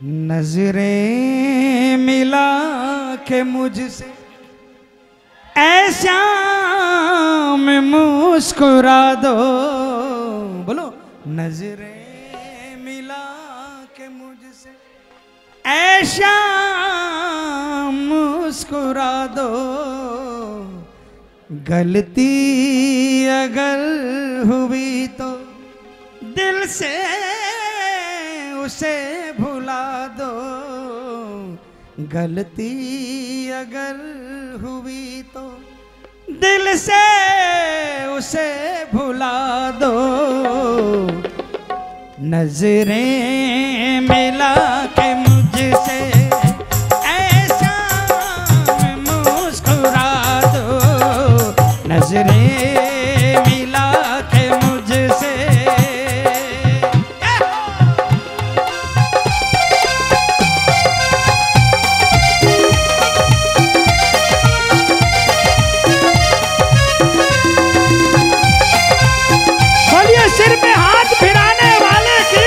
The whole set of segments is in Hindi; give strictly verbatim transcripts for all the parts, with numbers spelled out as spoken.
नजरें मिला के मुझसे ऐसा में मुस्कुरा दो, बोलो। नजरें मिला के मुझसे ऐसा मुस्कुरा दो, गलती अगर हुई तो दिल से उसे भुला दो, गलती अगर हुई तो दिल से उसे भुला दो। नजरें मिला के मुझसे ऐसा मुस्कुरा दो, नजरें मिला के मुझसे। सिर पे हाथ फिराने वाले की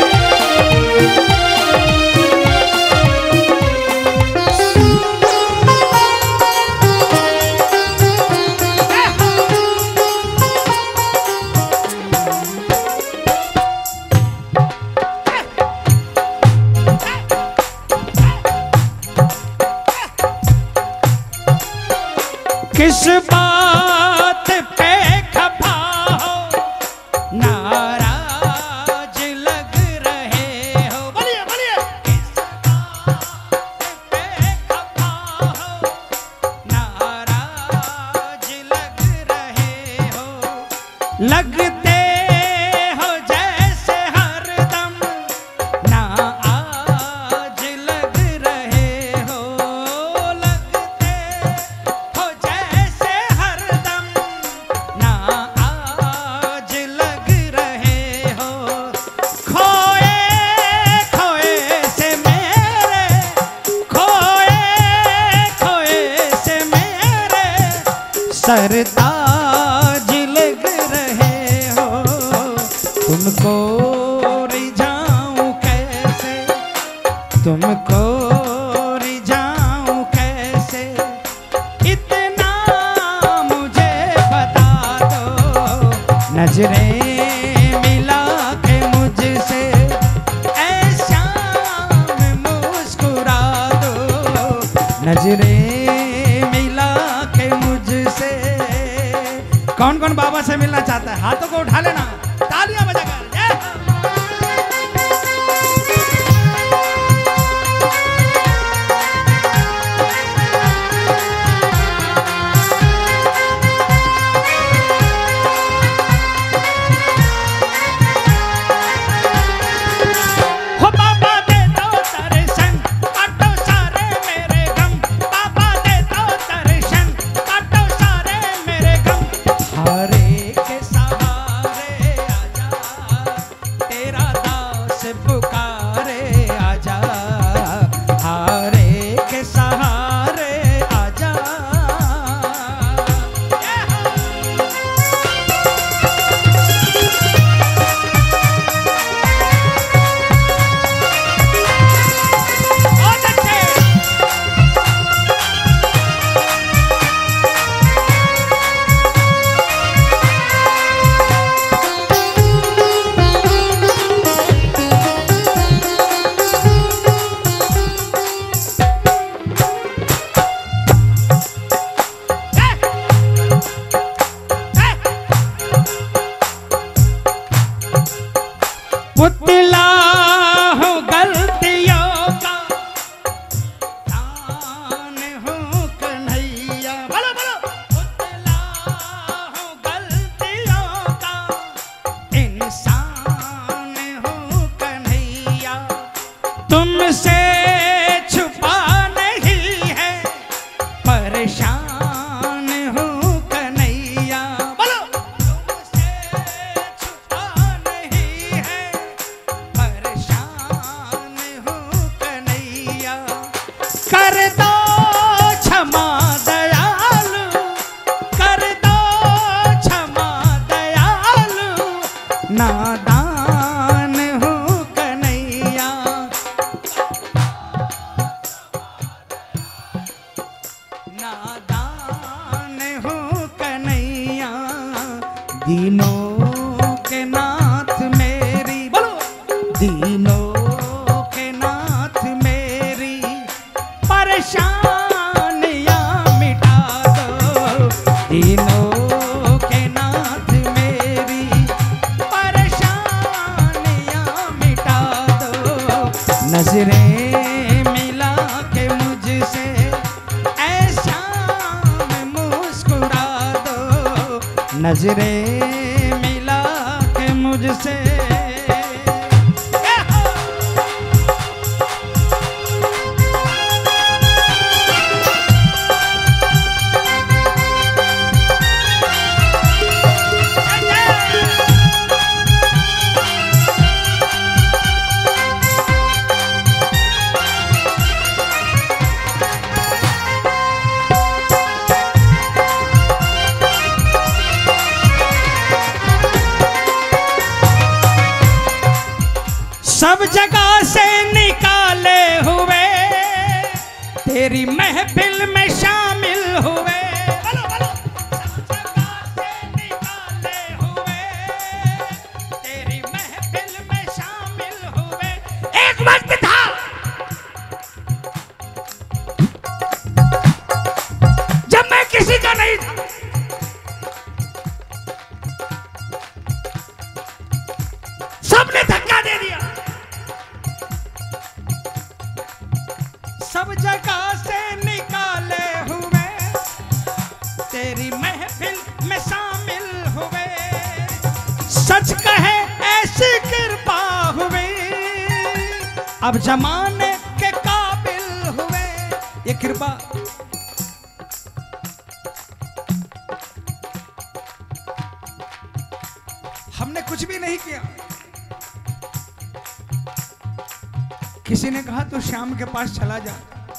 किस बात पे खफा हो, नाराज लग रहे हो, बोलिए बोलिए। किस बात पे खफा हो, नाराज लग रहे हो, लगते हो जैसे हरदम ना आज लग रहे हो, लगते हो जैसे हरदम ना आज लग रहे हो। खोए खोए से मेरे, खोए खोए से मेरे सरताज लग रहे हो। तुमको रिझाऊं कैसे, तुमको रिझाऊं कैसे, इतना मुझे बता दो। नजरें मिला के मुझसे ऐसा में मुस्कुरा दो, नजरें मिला के मुझसे। कौन कौन बाबा से मिलना चाहता है? हाथों को उठा लेना, तालियां बजाकर। जय हो बाबा दे दो दर्शन, काटो सारे मेरे गम, बाबा दे दो दर्शन, काटो सारे मेरे गम। हारे के सहारे आजा, तेरा दास पुकारे आजा, हारे के सहारे आजा। बहुत अच्छे। पुतला हूँ गलतियों का, दान हूँ कन्हैया, बोलो बोलो। पुतला हूँ गलतियों का, इंसान हूँ कन्हैया, तुमसे छुपा नहीं है, परेशान हूँ कन्हैया, बोलो। तुमसे छुपा नहीं है, परेशान हूँ कन्हैया, कर दो क्षमा दयालु, कर दो क्षमा दयालु, नादान हूँ कन्हैया। दीनों के नाथ मेरी, बोलो दीनों के नाथ मेरी परेशानियां मिटा दो, दीनों के नाथ मेरी परेशानियां मिटा दो, नजरें मिला के मुझसे ऐसा में मुस्कुरा दो, नजरें मिला के मुझसे। सब जगह से निकाले हुए तेरी महफिल में शामिल हुए, बोलो बोलो। सब जगह से निकाले हुए तेरी महफिल में शामिल हुए। एक वक्त था जब मैं किसी का नहीं था, सबने धक्का दे दिया। सब जगह से निकाले हुए तेरी महफिल में शामिल हुए, सच कहे ऐसी कृपा हुई अब जमाने के काबिल हुए। ये कृपा हमने कुछ भी नहीं किया। किसी ने कहा तो श्याम के पास चला जा,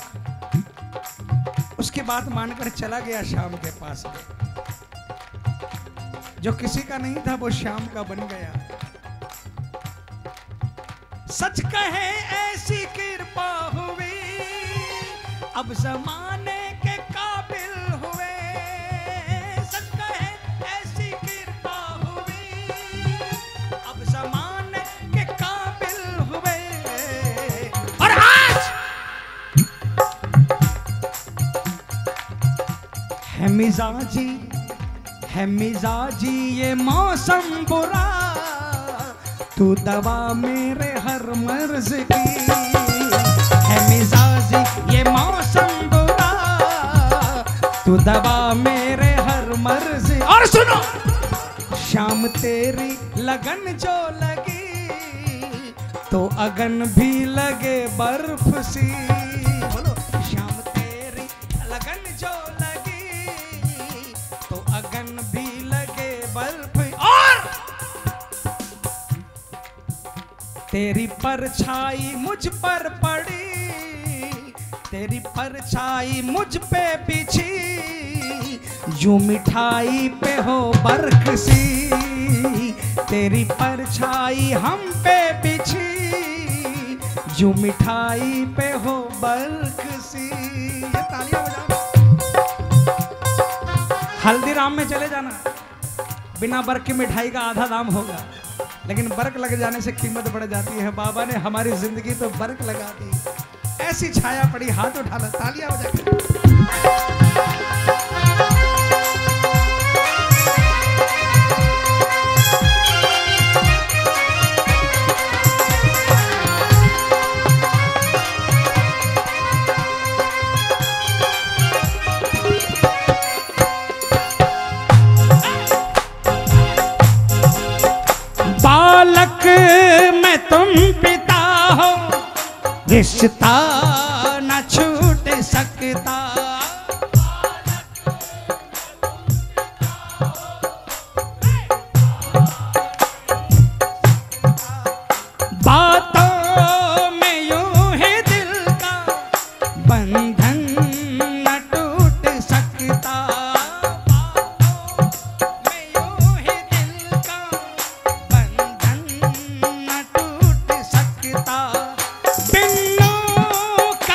उसकी बात मानकर चला गया श्याम के पास में। जो किसी का नहीं था वो श्याम का बन गया। सच कहे ऐसी कृपा हुई अब जमाने के काबिल हुए, सच कहे ऐसी कृपा हुई अब जमाने के काबिल हुए। और आज है मिजाजी है मिजाजी ये मौसम बुरा, तू दवा मेरे हर मर्ज की। है मिजाजी ये मौसम बुरा, तू दवा मेरे हर मर्ज। और सुनो, शाम तेरी लगन जो लगी तो अगन भी लगे बर्फ सी। बोलो, शाम तेरी लगन जो लगी तो अगन भी लगे बर्फ। और तेरी परछाई मुझ पर पड़ी, तेरी परछाई मुझ पे बिछी, यूं मिठाई पे हो बरकसी। तेरी परछाई हम पे बिछी, यूं मिठाई पे हो बरकसी। ये तालियां बजाओ। हल्दीराम में चले जाना, बिना बर्क की मिठाई का आधा दाम होगा, लेकिन बर्क लग जाने से कीमत बढ़ जाती है। बाबा ने हमारी जिंदगी तो बर्क लगा दी। ऐसी छाया पड़ी, हाथ उठा लो, तालियां बजा के। बालक मैं तुम पिता हो, रिश्ता न छूट सकता। बातों में यूं ही दिल का बंधन न टूट सकता। बातों में यूं ही दिल का बंधन न टूट सकता। बिन्नों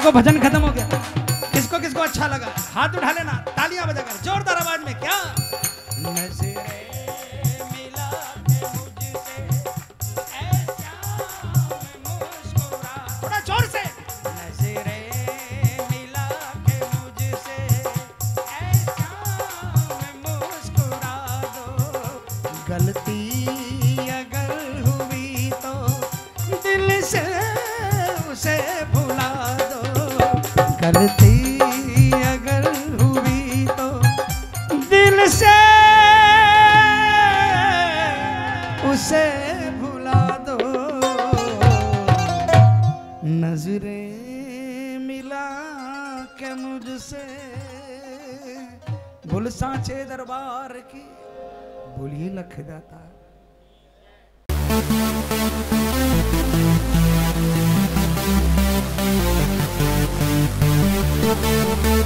देखो भजन खत्म हो गया। किसको किसको अच्छा लगा हाथ उठा लेना, तालियां बजाकर जोरदार आवाज में। क्या नजरें मिला के मुझसे ऐसा मुस्कुरा, थोड़ा जोर से। नजरें मिला के मुझसे ऐसा मुस्कुरा दो, गलती अगर हुई तो दिल से उसे भुला दो, गलती अगर हुई तो दिल से उसे भुला दो, नजरें मिला के मुझसे। भूल सांचे दरबार की बोलिए लख दाता। Thank you.